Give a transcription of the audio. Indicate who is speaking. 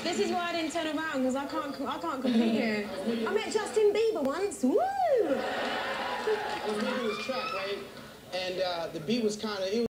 Speaker 1: This is why I didn't turn around, because I can't compete here. I met Justin Bieber once. Woo!
Speaker 2: I was making this track, right? And the beat was kind of...